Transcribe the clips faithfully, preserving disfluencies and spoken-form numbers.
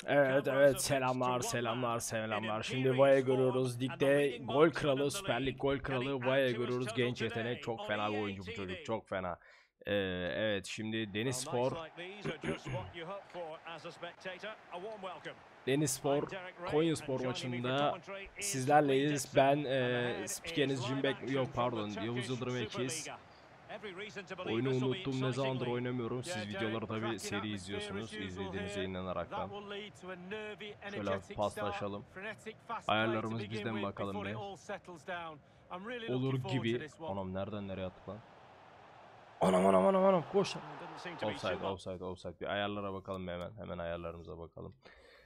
Evet evet selamlar selamlar selamlar. Şimdi Vaya görüyoruz. Ligde gol kralı, Süper Lig gol kralı Vaya görüyoruz. Genç yetenek, çok fena bir oyuncu bu çocuk, çok fena. Ee, evet şimdi Denizspor Denizspor Konyaspor maçında sizlerleyiz. Ben e, spikeniz Cimbek, yok pardon, Yavuz Yıldırım Ekiz. Oyunu unuttum, ne zamandır oynamıyorum. Siz videoları tabi seri izliyorsunuz, izlediğinize inanaraktan. Şöyle hafif paslaşalım. Ayarlarımız bizden bakalım be. Olur gibi. Anam nereden nereye attık lan? Anam anam anam anam koş. Offside offside offside. Bir ayarlara bakalım hemen. Hemen ayarlarımıza bakalım.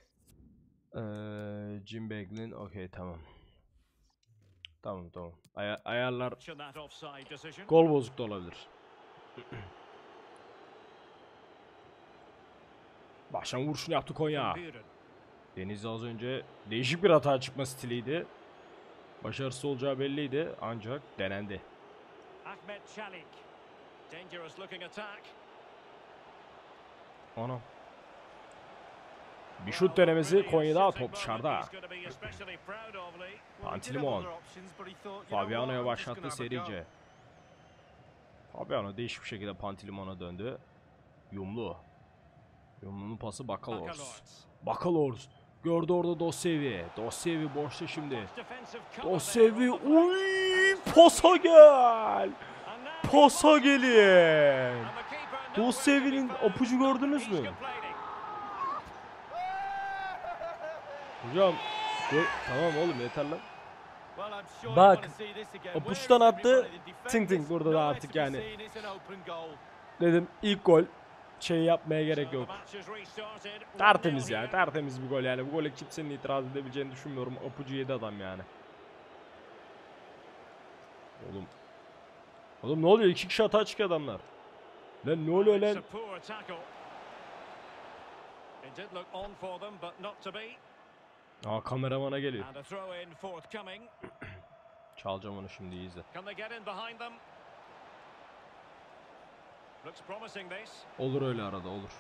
Ee, Jim Beglin okey tamam. Tamam tamam. Ay ayarlar gol bozuk da olabilir. Baştan vuruşunu yaptı Konya. Deniz az önce değişik bir hata çıkma stiliydi. Başarısız olacağı belliydi ancak denendi. Anam. Bir şut denemesi Konya'da, top dışarıda. Pantilimon. Fabiano'ya başlattı serice. Fabiano değişik bir şekilde Pantilimon'a döndü. Yumlu. Yumlu'nun pası Bakalors. Bakalors. Gördü orada Dossevi. Dossevi boşta şimdi. Dossevi. Uy, pasa gel. Pasa gelin. Dossevi'nin apucu gördünüz mü? Hocam. Tamam oğlum yeter lan. Bak. Apuçtan attı. Tink tink burada da artık yani. Dedim ilk gol. Şey yapmaya gerek yok. Tertemiz yani, tertemiz bir gol yani. Bu gole kimsenin itiraz edebileceğini düşünmüyorum. Apucu yedi adam yani. Oğlum. Oğlum ne oluyor? İki kişi hata çıkıyor adamlar. Lan ne oluyor lan? Aa, kameramana geliyor. Çalacağım onu şimdi, iyi izle. Olur öyle arada, olur.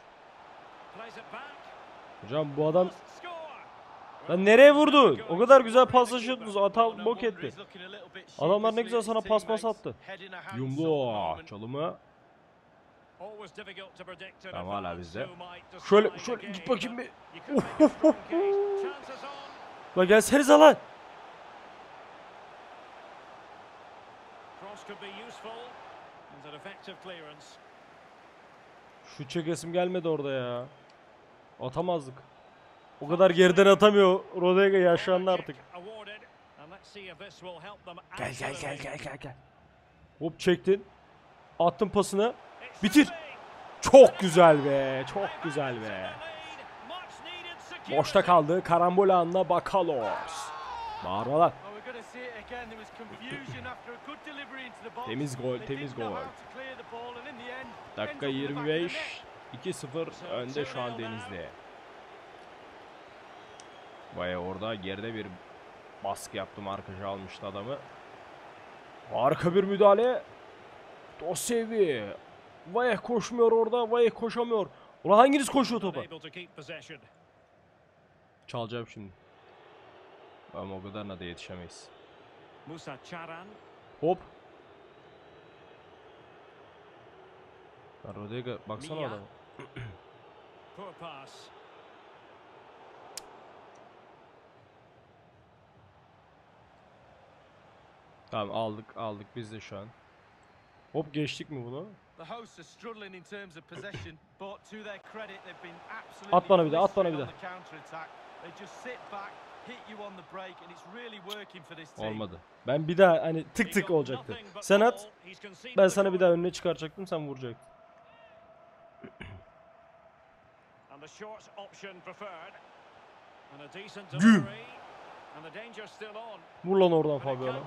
Hocam bu adam... Lan nereye vurdu? O kadar güzel paslaşıyordunuz. Ata bok etti. Adamlar ne güzel sana pas pas attı. Yumlu çalımı. Tamam hala bizde. Şöyle şöyle git bakayım bir. Lan gelsenize lan. Şu çekesim gelmedi orada ya. Atamazdık. O kadar geriden atamıyor. Rodega yaşlandı artık. Gel gel gel gel gel gel. Hop çektin. Attın pasını. Bitir. Çok güzel be. Çok güzel be. Boşta kaldı. Karambol anına Bakalos. Bağırma lan. Temiz gol, temiz gol. Dakika yirmi beş. iki sıfır önde şu an Denizli. Baya orada geride bir baskı yaptı, markajı almıştı adamı. Harika bir müdahale. Dossevi. Vay koşmuyor orada. Vay koşamıyor. Ulan hanginiz koşuyor topa? Çalacağım şimdi. Ama o kadarına da yetişemeyiz. Hop. Rodega baksana adamı. Tamam aldık aldık biz de şu an. Hop geçtik mi bunu? At bana bir de, at bana bir de. Olmadı. Ben bir daha hani tık tık olacaktı. Sen at. Ben sana bir daha önüne çıkaracaktım, sen vuracaktın. Güm. Vur lan oradan Fabiano.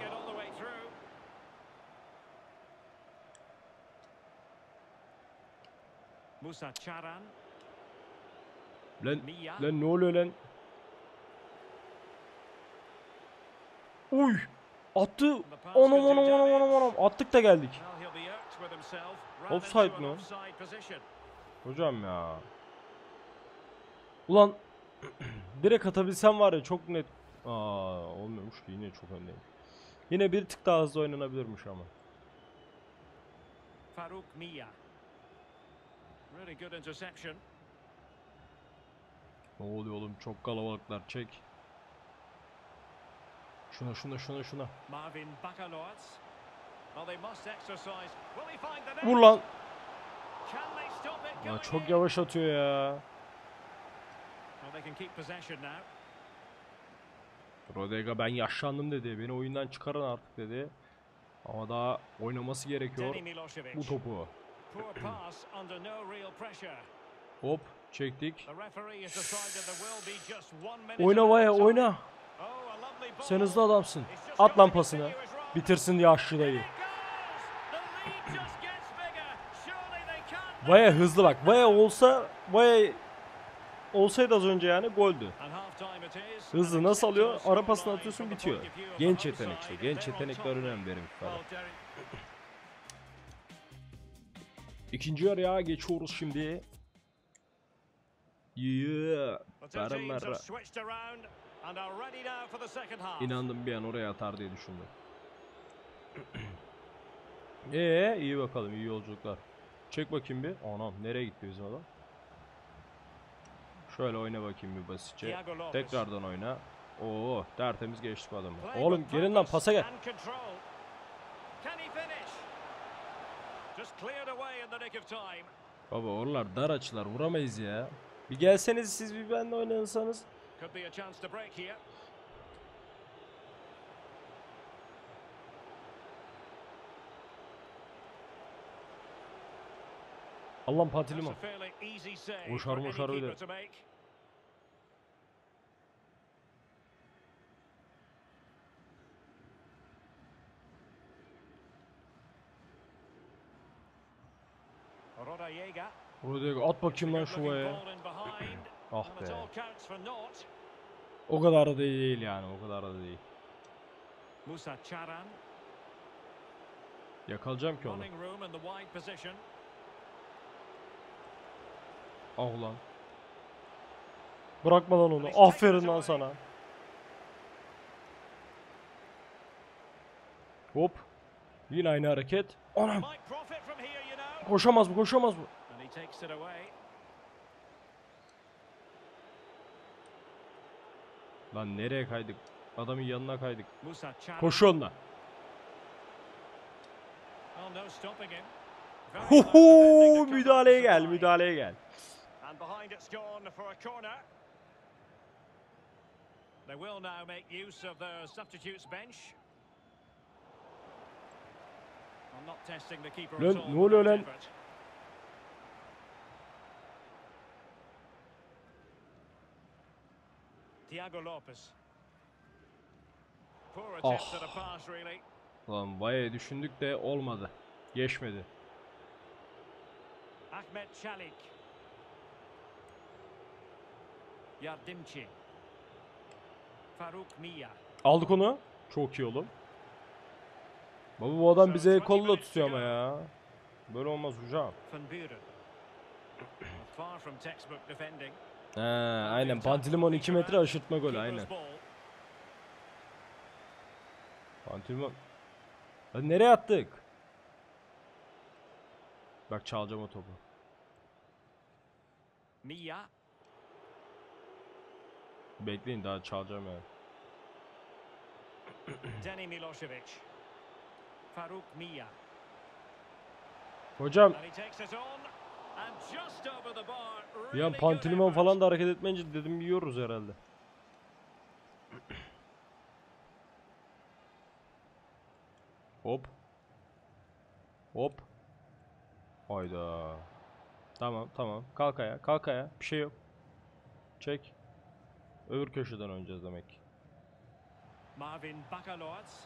Lan, lan ne oluyor lan? Uy! Attı. Anam anam anam anam anam. Attık da geldik. Offside mi? Hocam ya. Ulan Direkt atabilsem var ya çok net. Aa, olmuyormuş ki, yine çok öndeyim. Yine bir tık daha hızlı oynanabilirmiş ama. Faruk Mia. Really good interception. Ne oluyor oğlum, çok kalabalıklar, çek. Şuna şuna şuna şuna. Marvin Bakaloats. Well, they must exercise. Will he find the net? Vur lan. Can they stop it Ya going çok in? yavaş atıyor ya. Well, they can keep possession now. Rodega ben yaşlandım dedi. Beni oyundan çıkarın artık dedi. Ama daha oynaması gerekiyor Deni Milosevic. bu topu. Poor pass under no real pressure. Hop çektik. The referee has decided there will be just one minute. Oyna Vaya, oyna. Oh, a lovely ball. Sen hızlı adamsın. He's just At got lan to pasını. continue his run. Bitirsin yaşlı dayı. In it goes. The lead just gets bigger. Surely they can't. Vaya hızlı bak. Vaya olsa, Vaya olsaydı az önce yani goldü. And half-time it is. Hızlı nasıl alıyor? Acceptable Ara pasını scoreline atıyorsun, from the bitiyor. point of view of Genç the yetenek outside. işte. Genç They're on yetenekler top. önemli benim Well, falan. Derek, İkinci yarıya geçiyoruz şimdi. Yeah. the two Berra teams have berra. switched around and are ready now for the second half. İnandım bir an oraya atar diye düşündüm. Ee iyi bakalım, iyi yolculuklar. Çek bakayım bir. Anam nereye gitti bizim adam? Şöyle oyna bakayım bir basitçe. Thiago Lopes. Tekrardan oyna. Oo tertemiz geçtik adamı. Playing Oğlum with gelin lan, purpose pasa gel. and control. Can he finish? Just cleared away in the nick of time. Baba oralar dar açılar, vuramayız ya. Bir gelseniz siz, bir benle oynanırsanız. Could be a chance to break here. Allah'ım That's patilim o. a fairly easy save Boşar for any boşar öyle. keeper to make. Rodallega. Rodega at bakayım lan şu Good-looking Vaya. ball in behind. Ah And it be. all counts for naught. O kadar da değil yani, o kadar da değil. Musa Charan. Yakalayacağım ki onu. Running room in the wide position. Ah ulan. Bırakma lan onu. Aferin lan sana. Hop. Yine aynı hareket. Anam. Might profit from here, you know. Koşamaz bu, koşamaz bu. And he takes it away. Lan nereye kaydık? Adamın yanına kaydık. Musa Charan. Koşu onunla. Well, no stopping him. Very Hu clever defending to hu, cut müdahaleye off the gel, supply. müdahaleye gel. And behind it's gone for a corner. They will now make use of their substitutes bench. I'm not testing the keeper Lan, at all. ne oluyor without lan? effort. Thiago Lopes. Poor attempt Oh. at a pass, really. Lan Vaya'yı düşündük de olmadı. Geçmedi. Ahmet Çelik. Yardımcı. Faruk Mia. Aldık onu. Çok iyi oğlum. Baba bu adam bize kolla tutuyor ama ya. Böyle olmaz hocam. Van Buren. Far from textbook defending. He aynen. Pantilimon iki metre aşırtma golü aynen. Pantilimon. Lan nereye attık? Bak çalacağım o topu. Mia. Bekleyin, daha çalacağım yani. Deni Milosevic. Faruk Mia. Hocam And he takes it on. And just over the bar. bir Really an good Pantilimon effort. falan da hareket etmeyince dedim yiyoruz herhalde. Hop. Hop. Hayda. Tamam tamam. Kalk ayağa. Kalk ayağa. Bir şey yok. Çek. Öbür köşeden oynayacağız demek ki. Marvin Bakaloats.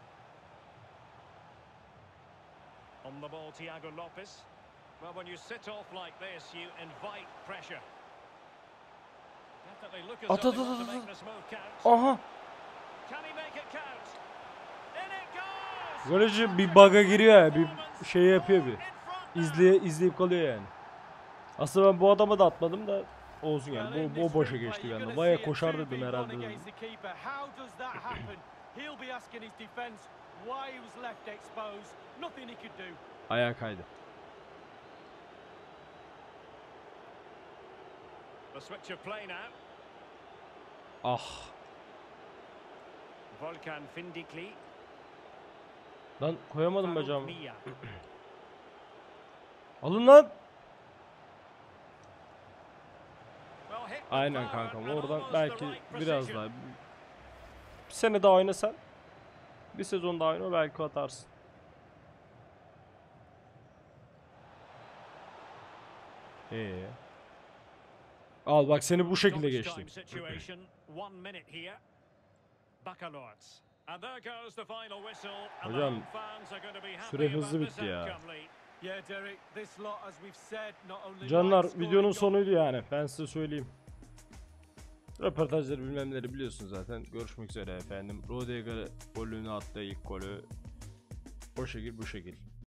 On the ball, Thiago Lopes. Well, when you sit off like this, you invite pressure. Definitely look as At, though at, they at, want to at, make this move count. Aha. Can he make it count? In it goes! Goleci bir bug'a giriyor ya. Bir şey yapıyor bir. İzleye, izleyip kalıyor yani. Aslında ben bu adama da atmadım da olsun yani. Bu, bu boşa geçti bir anda. Vaya koşar dedim herhalde. Ayağa kaydı. Ah. Volkan Findikli. Lan koyamadım bacağımı. Alın lan. Aynen kankam. Oradan belki biraz daha. Bir sene daha oynasan. Bir sezon daha oyna belki atarsın. Ee. Al bak seni bu şekilde geçtim. Hocam süre hızlı bitti ya. Canlar videonun sonuydu yani. Ben size söyleyeyim. Röportajları bilmemleri biliyorsunuz zaten. Görüşmek üzere efendim. Rodega golünü attı, ilk golü. O şekil bu şekil.